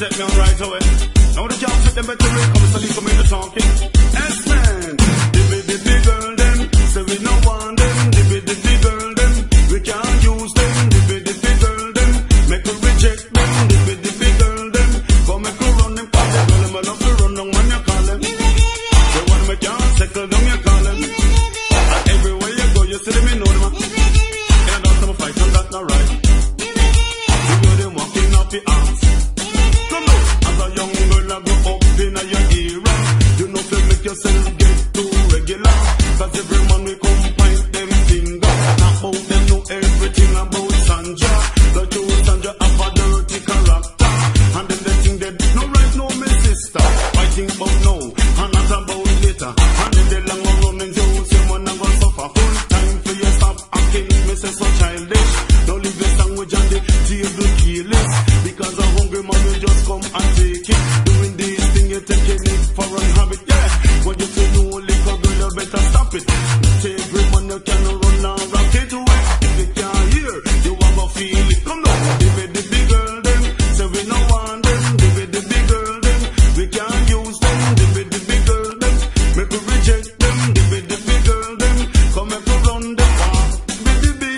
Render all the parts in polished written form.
take me on right away. Now the job set them better way, come so leave for me to talking. Yes man, the girl them, say we no want them. The girl them, we can't use them. The girl them, make we reject them. The girl them, come make we run them. Cause the girl them, I love to run down when you call them. They want me can't settle down, you call them. And everywhere you go, you see them, you know them. And I don't have a fight, and that's not right. You know them walking off the arms. Come on, as a young girl, I go up in your era. You know to make yourself get too regular. Cause every man we come point them finger. About them know everything about Sandra. The true Sandra have a dirty character. And then they think they no right, no my sister. I think about now, and not about later. And then they long running you, say man I'm gonna suffer. Full time for you stop acting, me say so childish. Don't leave the sandwich on the table keyless. Because a hungry man will just come and take it. Doing this thing you taking it for a habit, yeah. When you feel no liquor, girl, you better stop it. Take every man you can run and rock it away. If you can't hear, you have a feel it. Come on, the big girl them, say we no want them. The big girl them, we can't use them. The big girl them, make we reject them. The big girl them, come make we run them. The big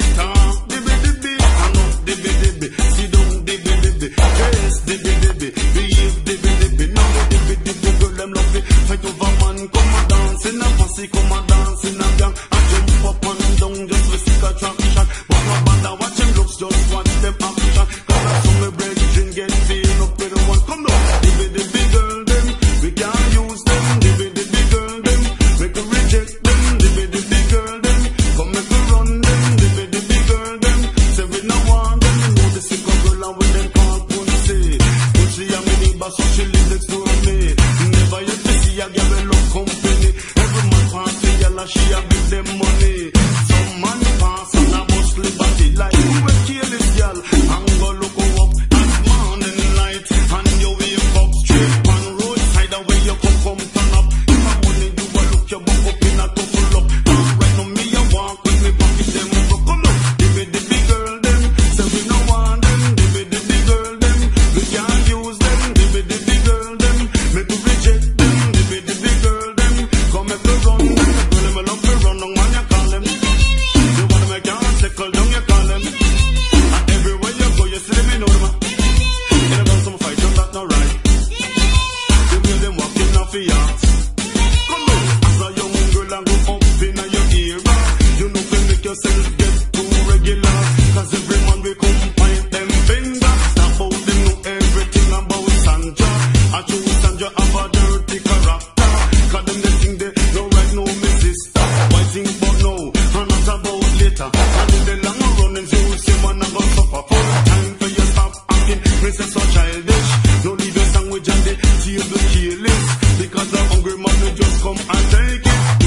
I know the see down the yes the behave the now the girl them love it. Fight over man, come and dance in a posse, come and dance in a gang. I jump up and down just to seek attraction. But no bother watch them looks, just watch them action. Cause that's how my brethren get filled up with the one. Come down, the big girl them, we can't use them. The big girl them, make we reject them. The big girl them, come make we run them. The big girl them, say we no want them. You know the sick girl and when them call Pussy. Pussy and me neighbor, so she live next to me. Never yet to see a girl with love company. Every man pass the girl and she a give them money. Some man pass and a bust liberty. Like you will kill this girl and go look up at morning light. And you wake up straight on roadside and where you come turn up. If I money you will look your buck up in a tuffle up. Right now me a walk with me pocket them up. Come on, the big girl them, say we no want them. The big girl them, we can't use them. The big girl them, make we reject them. The big girl them, come make we run them. Girl them a love to run down when you call them. You wanna make your heart tickle down, you call them. And everywhere you go, you see them, you know them. In a dance, some fight, you're not no right. You hear them walking off the yards. Come on, as a young girl and go up in your era. You know to make yourself get too regular. Cause every man will come point them finger. About them know everything about Sandra. I choose Sandra have a dirty character. Cause them they think they no right, no my sister. Why think about now and not about later. And in the long run and you say man I'm gonna suffer. Full time for you stop acting, me say so childish. No leave your sandwich on the table keyless. Because the hungry man will just come and take it.